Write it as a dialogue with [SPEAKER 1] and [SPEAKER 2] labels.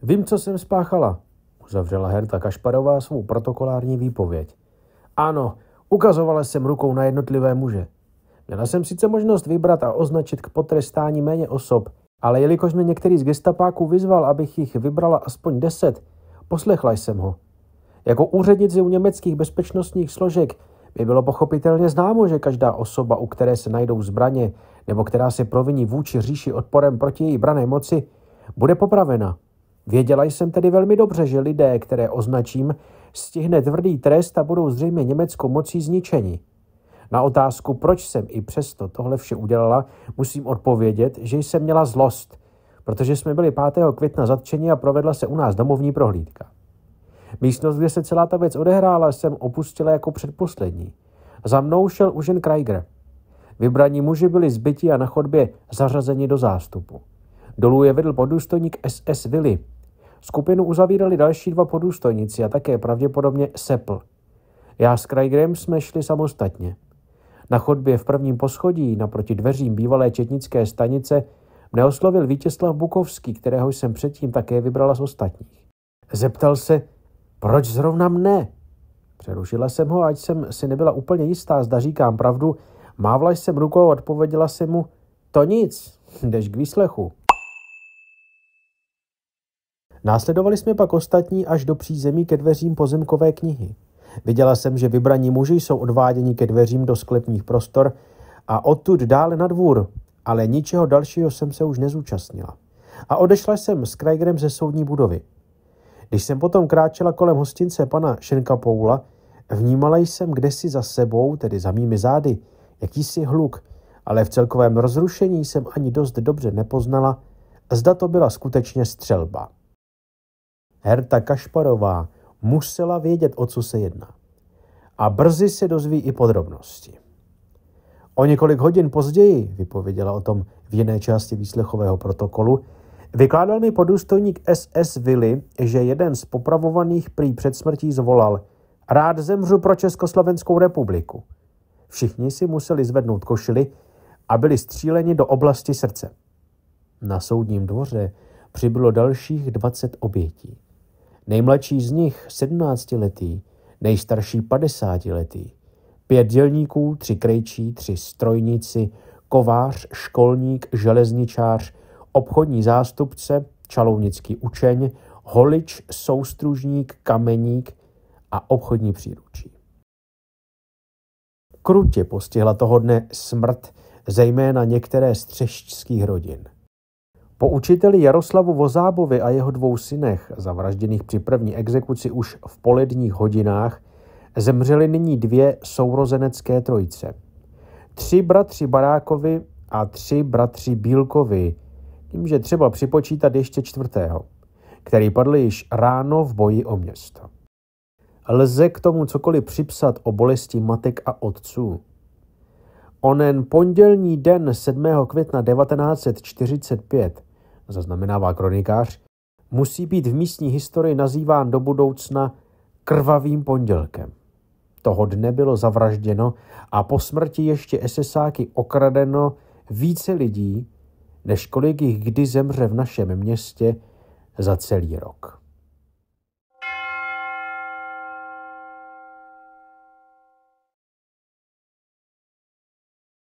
[SPEAKER 1] Vím, co jsem spáchala, uzavřela Herta Kašparová svou protokolární výpověď. Ano, ukazovala jsem rukou na jednotlivé muže. Měla jsem sice možnost vybrat a označit k potrestání méně osob, ale jelikož mě některý z gestapáků vyzval, abych jich vybrala aspoň 10, poslechla jsem ho. Jako úřednici u německých bezpečnostních složek mi bylo pochopitelně známo, že každá osoba, u které se najdou zbraně nebo která se proviní vůči říši odporem proti její branné moci, bude popravena. Věděla jsem tedy velmi dobře, že lidé, které označím, stihne tvrdý trest a budou zřejmě německou mocí zničeni. Na otázku, proč jsem i přesto tohle vše udělala, musím odpovědět, že jsem měla zlost, protože jsme byli 5. května zatčeni a provedla se u nás domovní prohlídka. Místnost, kde se celá ta věc odehrála, jsem opustila jako předposlední. Za mnou šel už jen Kraiger. Vybraní muži byli zbyti a na chodbě zařazeni do zástupu. Dolů je vedl podůstojník SS Willy. Skupinu uzavírali další 2 podůstojníci a také pravděpodobně Seppl. Já s Kraigerem jsme šli samostatně. Na chodbě v prvním poschodí, naproti dveřím bývalé četnické stanice, mne oslovil Vítězslav Bukovský, kterého jsem předtím také vybrala z ostatních. Zeptal se, proč zrovna mne? Přerušila jsem ho, ať jsem si nebyla úplně jistá, zda říkám pravdu. Mávla jsem rukou a odpověděla jsem mu, to nic, jdeš k výslechu. Následovali jsme pak ostatní až do přízemí ke dveřím pozemkové knihy. Viděla jsem, že vybraní muži jsou odváděni ke dveřím do sklepních prostor a odtud dále na dvůr, ale ničeho dalšího jsem se už nezúčastnila. A odešla jsem s Kraigerem ze soudní budovy. Když jsem potom kráčela kolem hostince pana Schenkapoula, vnímala jsem kdesi za sebou, tedy za mými zády, jakýsi hluk, ale v celkovém rozrušení jsem ani dost dobře nepoznala, zda to byla skutečně střelba. Herta Kašparová musela vědět, o co se jedná. A brzy se dozví i podrobnosti. O několik hodin později, vypověděla o tom v jiné části výslechového protokolu, vykládal mi podůstojník SS Willy, že jeden z popravovaných prý před smrtí zvolal: rád zemřu pro Československou republiku. Všichni si museli zvednout košily a byli stříleni do oblasti srdce. Na soudním dvoře přibylo dalších 20 obětí. Nejmladší z nich 17letý, nejstarší 50letý. 5 dělníků, 3 krejčí, 3 strojníci, kovář, školník, železničář, obchodní zástupce, čalounický učeň, holič, soustružník, kameník a obchodní příručí. Krutě postihla toho dne smrt zejména některé z třešťských rodin. Po učiteli Jaroslavu Vozábovi a jeho 2 synech, zavražděných při první exekuci už v poledních hodinách, zemřely nyní 2 sourozenecké trojice. 3 bratři Barákovi a 3 bratři Bílkovi, tímže třeba připočítat ještě 4., který padl již ráno v boji o město. Lze k tomu cokoliv připsat o bolesti matek a otců. Onen pondělní den 7. května 1945, zaznamenává kronikář, musí být v místní historii nazýván do budoucna krvavým pondělkem. Toho dne bylo zavražděno a po smrti ještě SSáky okradeno více lidí, než kolik jich kdy zemře v našem městě za celý rok.